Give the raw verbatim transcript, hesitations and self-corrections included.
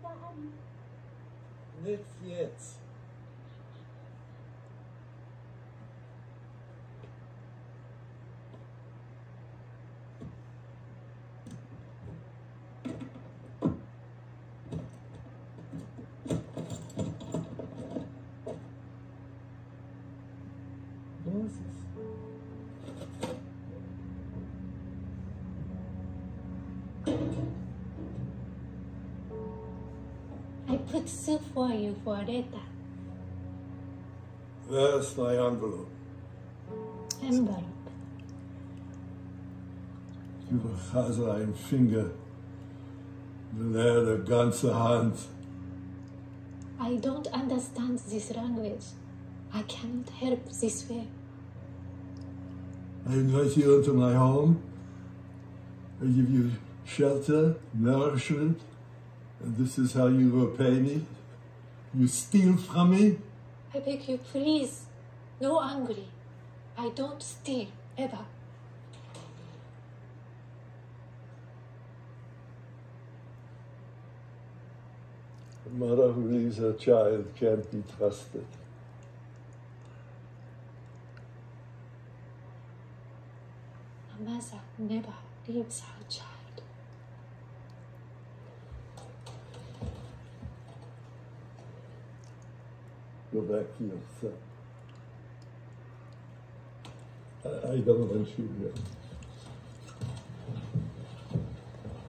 Nicht jetzt. Was ist? I put soup for you for later. Where's my envelope? Envelope. Überfasse einen Finger, leere ganze Hand. I don't understand this language. I cannot help this way. I invite you into my home. I give you shelter, nourishment, and this is how you repay me? You steal from me? I beg you, please. No angry. I don't steal, ever. A mother who leaves her child can't be trusted. A mother never leaves her child. Go back to your son. I, I don't want you here.